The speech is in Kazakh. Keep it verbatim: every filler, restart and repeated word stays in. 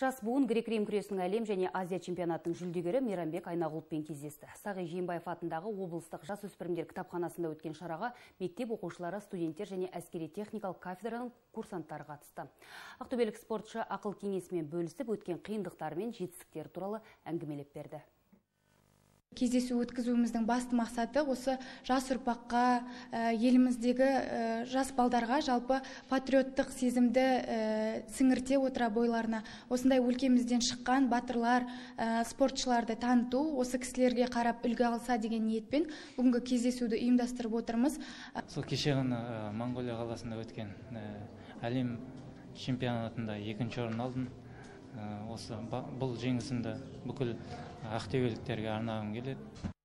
Жас буын грек-рим күресінің әлем және Азия чемпионатының жүлдегері Мейрамбек Айнағұловпен кездесті. Сағи Жиенбаев атындағы облыстық жасөспірімдер кітапханасында өткен шараға мектеп оқушылары, студенттер және әскери техникалық кафедраның курсанттары қатысты. Ақтөбелік спортшы ақыл кеңесімен бөлісіп өткен қиындықтары мен жетістіктері туралы әңгімелеп берді. Кездесу өткізуіміздің басты мақсаты осы жас ұрпаққа, еліміздегі жас балдарға жалпы патриоттық сезімді сіңірте отыра бойларына осындай өлкемізден шыққан батырлар, спортшыларды таныту, осы кісілерге қарап үлгі алса деген ниетпен бүгінгі кездесуді ұйымдастырып отырмыз. Сол кеше ғана Моңғолия қаласында өткен әлем чемпионатында екінші орын алдым. Осы бұл жеңісімді бүкіл ақтөбеліктерге арнағым келеді.